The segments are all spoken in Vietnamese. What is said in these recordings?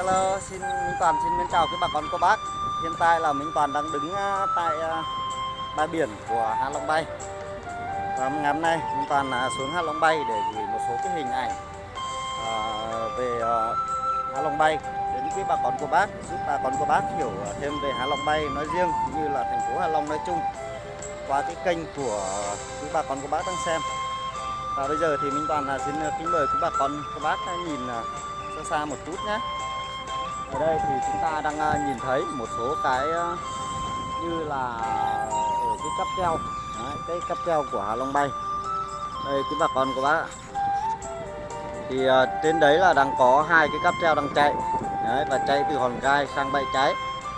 Hello, Minh Toàn xin mến chào quý bà con cô bác. Hiện tại là Minh Toàn đang đứng tại bãi biển của Hạ Long Bay. Và ngày hôm nay Minh Toàn xuống Hạ Long Bay để gửi một số cái hình ảnh về Hạ Long Bay đến quý bà con cô bác, giúp bà con cô bác hiểu thêm về Hạ Long Bay nói riêng cũng như là thành phố Hạ Long nói chung qua cái kênh của quý bà con cô bác đang xem. Và bây giờ thì Minh Toàn xin kính mời quý bà con cô bác nhìn xa xa một chút nhé. Ở đây thì chúng ta đang nhìn thấy một số cái như là ở cái cáp treo. Đấy, cái cáp treo của Hạ Long Bay. Đây quý bà con của bác ạ. Thì trên đấy là đang có hai cái cáp treo đang chạy. Đấy, và chạy từ Hòn Gai sang Bãi Cháy.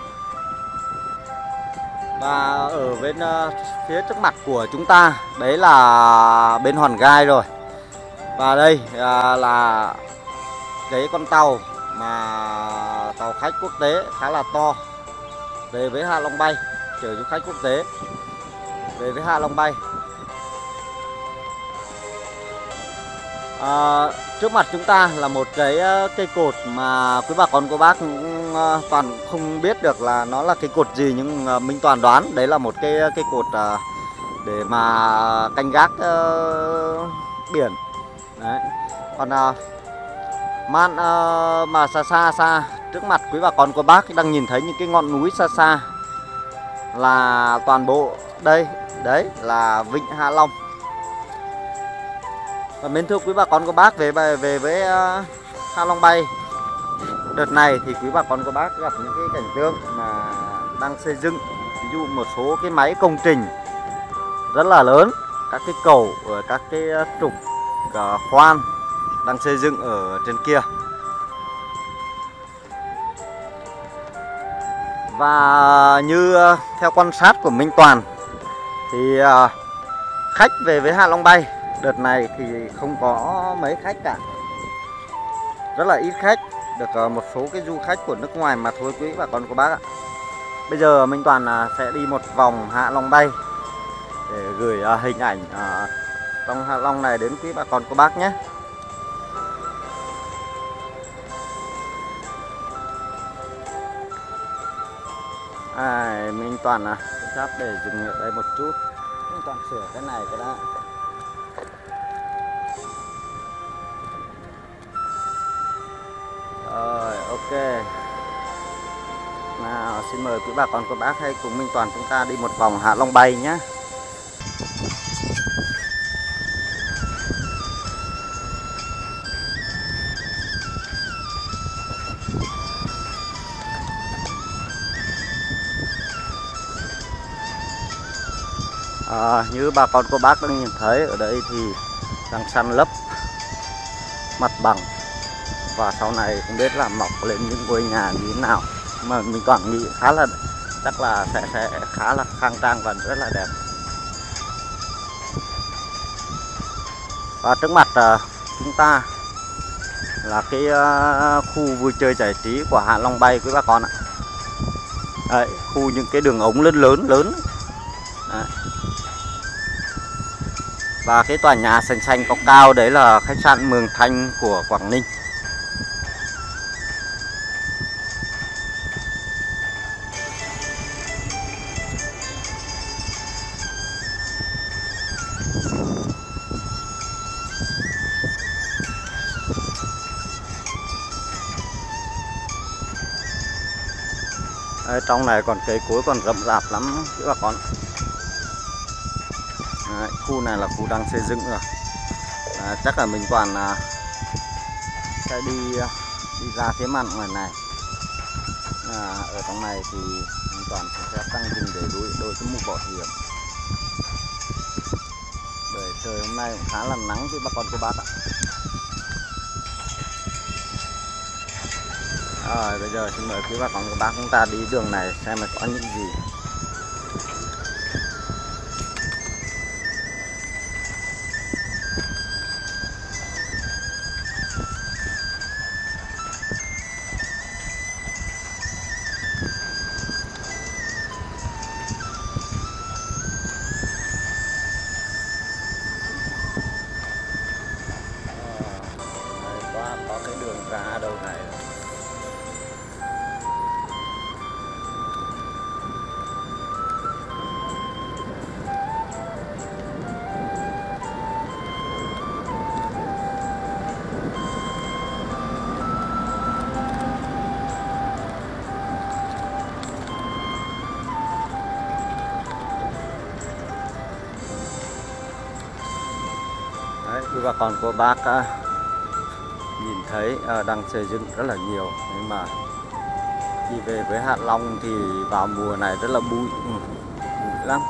Và ở bên phía trước mặt của chúng ta đấy là bên Hòn Gai rồi. Và đây là cái con tàu mà tàu khách quốc tế khá là to về với Hạ Long Bay, chở du khách quốc tế về với Hạ Long Bay. Trước mặt chúng ta là một cái cây cột mà quý bà con cô bác toàn không biết được là nó là cái cột gì, nhưng Minh Toàn đoán đấy là một cái cây cột để mà canh gác biển. Đấy. Còn mà xa trước mặt quý bà con cô bác đang nhìn thấy những cái ngọn núi xa xa là toàn bộ đây, đấy là Vịnh Hạ Long. Và mến thưa quý bà con cô bác, về với Hạ Long Bay đợt này thì quý bà con cô bác gặp những cái cảnh tượng mà đang xây dựng, ví dụ một số cái máy công trình rất là lớn, các cái cầu ở các cái trục khoan đang xây dựng ở trên kia. Và như theo quan sát của Minh Toàn thì khách về với Hạ Long Bay đợt này thì không có mấy khách cả, rất là ít khách, được một số cái du khách của nước ngoài mà thôi quý bà con cô bác ạ. Bây giờ Minh Toàn sẽ đi một vòng Hạ Long Bay để gửi hình ảnh trong Hạ Long này đến quý bà con cô bác nhé. Minh Toàn sắp để dừng ở đây một chút. Minh Toàn sửa cái này cái đã. Rồi, ok. Nào, xin mời quý bà con cô bác hãy cùng Minh Toàn chúng ta đi một vòng Hạ Long Bay nhé. Như bà con cô bác đang nhìn thấy ở đây thì đang san lấp mặt bằng, và sau này không biết là mọc lên những ngôi nhà như thế nào, mà mình toàn nghĩ khá là chắc là sẽ khá là khang trang và rất là đẹp. Và trước mặt chúng ta là cái khu vui chơi giải trí của Hạ Long Bay quý bà con ạ. Đấy, khu những cái đường ống lớn. Đấy. Và cái tòa nhà xanh cao đấy là khách sạn Mường Thanh của Quảng Ninh. Đấy, trong này còn cây cối còn rậm rạp lắm các bà con. Đấy, khu này là khu đang xây dựng rồi. Chắc là mình Toàn sẽ đi ra phía mạn ngoài này. Ở trong này thì mình Toàn sẽ tăng dừng để đội cái mũ bảo hiểm. Bởi trời hôm nay cũng khá là nắng với bà con cô bác ạ. Rồi bây giờ xin mời quý bà con cô bác chúng ta đi đường này xem là có những gì. Có cái đường ra đâu này. bà con cô bác nhìn thấy đang xây dựng rất là nhiều, nhưng mà đi về với Hạ Long thì vào mùa này rất là bụi, bụi lắm.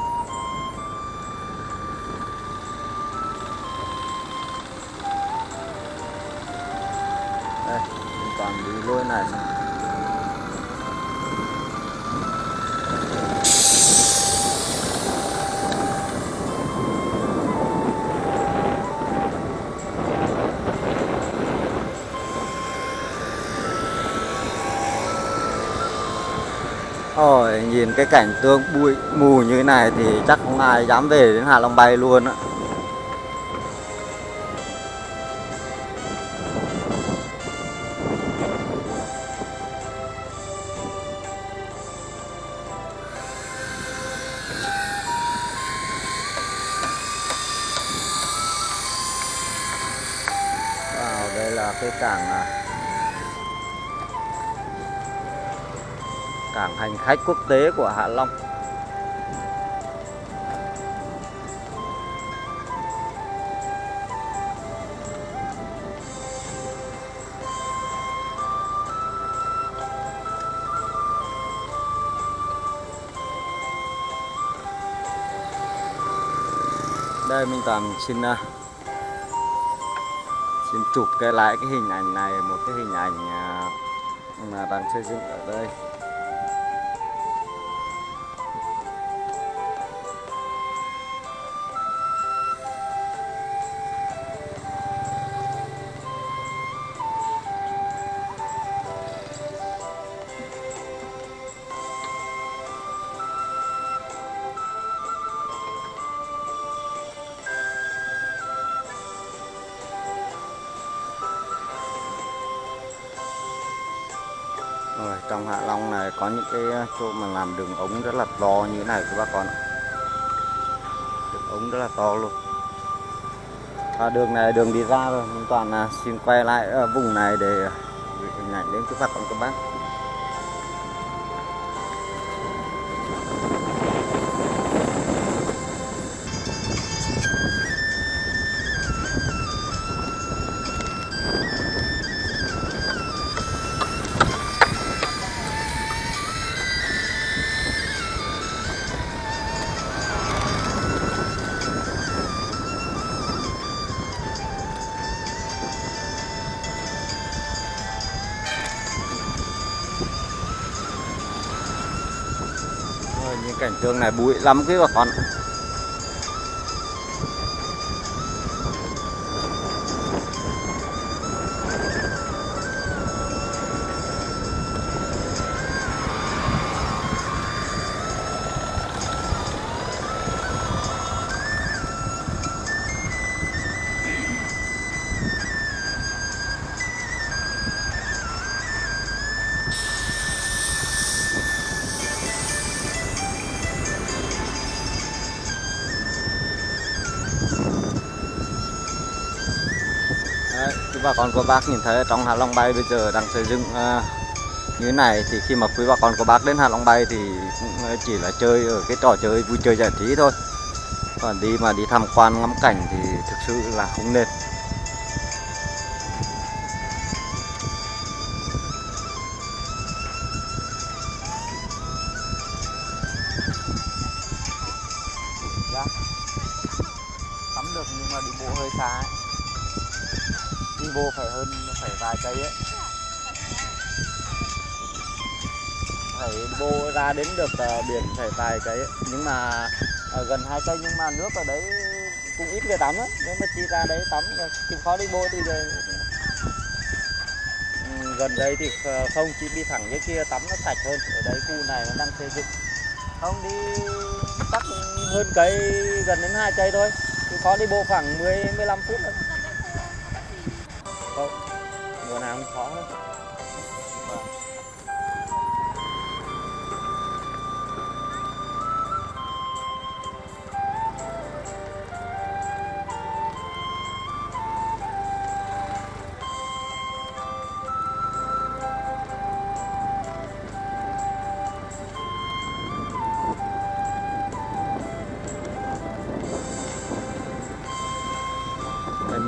Đây, toàn đi lối này. Ôi, nhìn cái cảnh tượng bụi mù như thế này thì chắc không ai dám về đến Hạ Long Bay luôn á. Wow, đây là cái cảng hành khách quốc tế của Hạ Long. Đây mình toàn xin chụp lại cái hình ảnh này, một cái hình ảnh mà đang xây dựng ở đây. Rồi, trong Hạ Long này có những cái chỗ mà làm đường ống rất là to như thế này các bác con ạ. Đường ống rất là to luôn. Đường này đường đi ra rồi, mình toàn xin quay lại vùng này để gửi hình ảnh đến các bác con các bác. Những cảnh tượng này bụi lắm cái bà con. Bà con cô bác nhìn thấy trong Hạ Long Bay bây giờ đang xây dựng như thế này, thì khi mà quý bà con cô bác đến Hạ Long Bay thì cũng chỉ là chơi ở cái trò chơi vui chơi giải trí thôi, còn đi tham quan ngắm cảnh thì thực sự là không nên. Tắm được nhưng mà đi bộ hơi xa ấy. Đi bộ phải vài cây ấy, phải bộ ra đến được biển phải vài cây ấy. Nhưng mà ở gần 2 cây, nhưng mà nước ở đấy cũng ít người tắm á, nếu mà chỉ ra đấy tắm chịu khó đi bộ thì giờ gần đây thì không, chỉ đi thẳng cái kia tắm nó sạch hơn. Ở đấy khu này nó đang xây dựng, không đi tắc hơn cây, gần đến 2 cây thôi, chịu khó đi bộ khoảng 10-15 phút thôi. Không, mùa nào cũng khó thôi.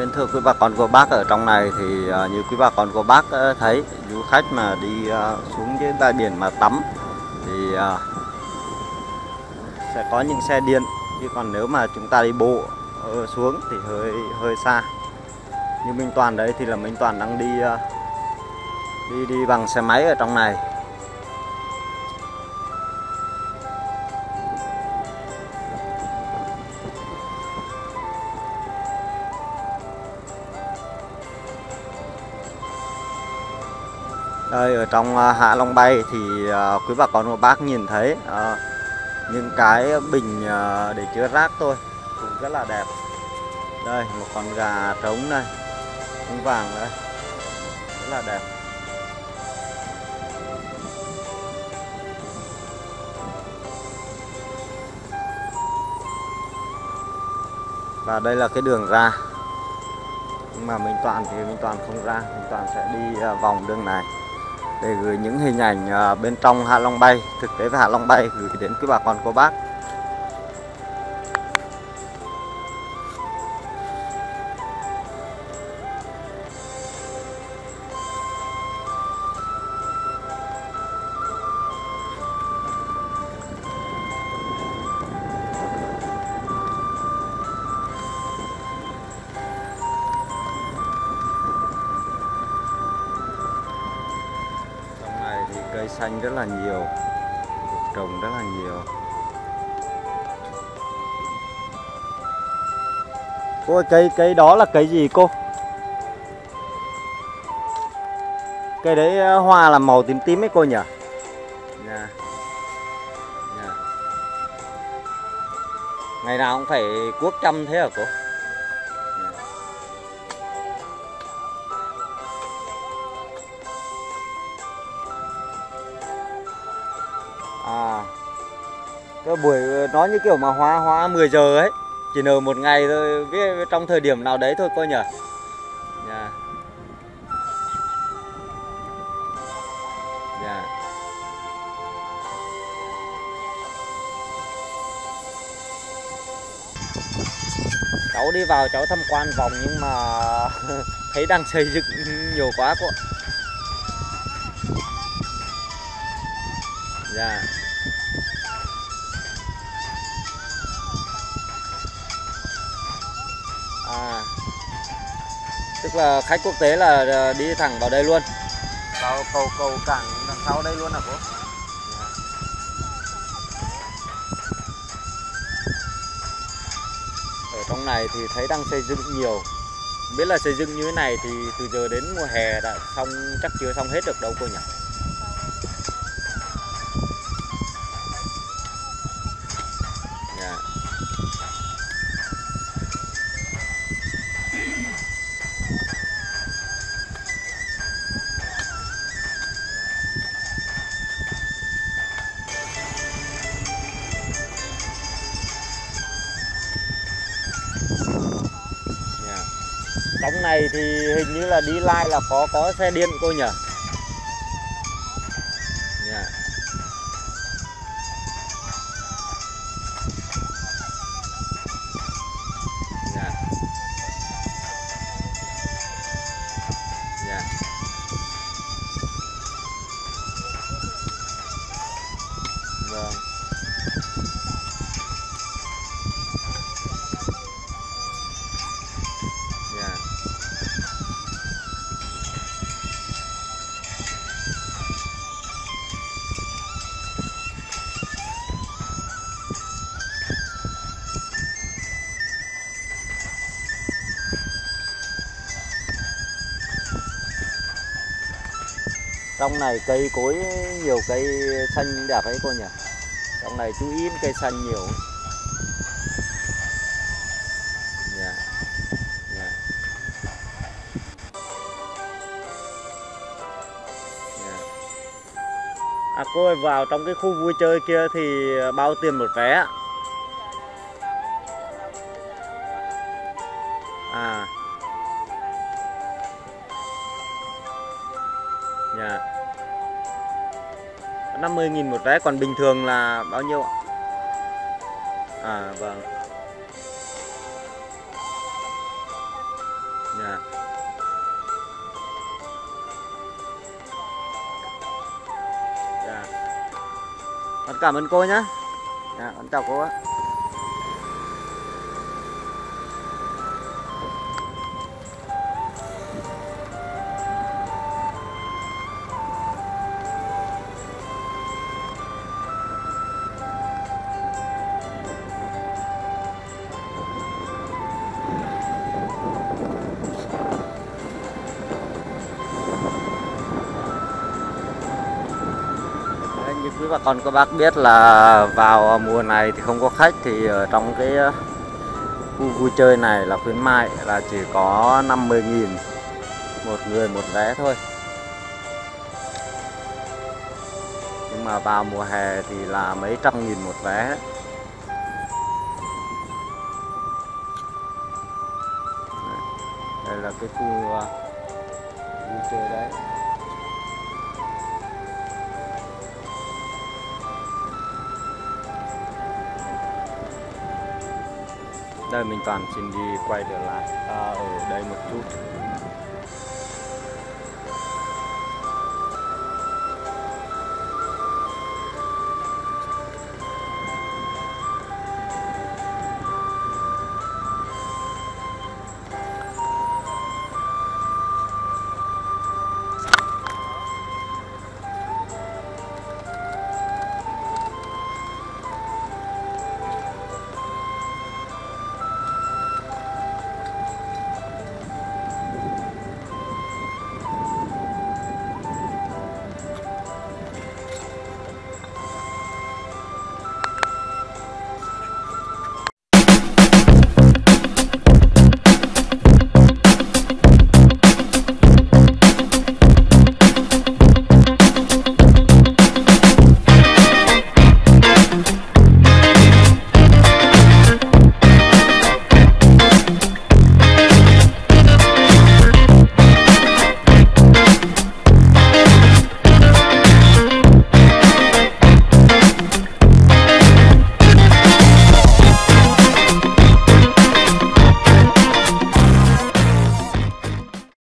Kính thưa quý bà con cô bác, ở trong này thì như quý bà con cô bác thấy du khách mà đi xuống dưới bãi biển mà tắm thì sẽ có những xe điện, chứ còn nếu mà chúng ta đi bộ xuống thì hơi xa. Như Minh Toàn đấy thì là Minh Toàn đang đi bằng xe máy ở trong này. Đây, ở trong Hạ Long Bay thì quý bà con cô bác nhìn thấy những cái bình để chứa rác thôi cũng rất là đẹp. Đây, một con gà trống này, trống vàng đây, rất là đẹp. Và đây là cái đường ra, nhưng mà Minh Toàn thì Minh Toàn không ra, Minh Toàn sẽ đi vòng đường này để gửi những hình ảnh bên trong Hạ Long Bay, thực tế về Hạ Long Bay gửi đến quý bà con cô bác. Cây xanh rất là nhiều, trồng rất là nhiều. Cô ơi, cây đó là cây gì cô? Cây đấy hoa là màu tím tím ấy cô nhỉ? Dạ. Dạ. Ngày nào cũng phải cuốc chăm thế hả cô? Cái buổi nó như kiểu mà hoa 10 giờ ấy, chỉ nở một ngày thôi, với trong thời điểm nào đấy thôi cô nhỉ? Yeah. Yeah. Cháu đi vào cháu tham quan vòng nhưng mà thấy đang xây dựng nhiều quá cô ạ. Yeah. Tức là khách quốc tế là đi thẳng vào đây luôn, vào cầu cảng đằng sau đây luôn hả cô? Ở trong này thì thấy đang xây dựng nhiều, biết là xây dựng như thế này thì từ giờ đến mùa hè đã xong, chắc chưa xong hết được đâu cô nhỉ? Trong này thì hình như là đi lại là có xe điện cô nhỉ? Yeah. Yeah. Yeah. Vâng. Yeah. Trong này cây cối nhiều, cây xanh đẹp ấy cô nhỉ? Trong này chú ý cây xanh nhiều. Yeah. Yeah. Yeah. À cô ơi, vào trong cái khu vui chơi kia thì bao tiền một vé ạ? À. Dạ. 50.000 một vé, còn bình thường là bao nhiêu ạ? À vâng. Dạ. Dạ. Con cảm ơn cô nhé. Dạ, con chào cô ạ. Như quý bà con các bác biết là vào mùa này thì không có khách, thì ở trong cái khu vui chơi này là khuyến mại là chỉ có 50.000 một người một vé thôi. Nhưng mà vào mùa hè thì là mấy trăm nghìn một vé. Đây là cái khu vui chơi đấy. Đây mình Toàn xin đi quay trở lại ở đây một chút.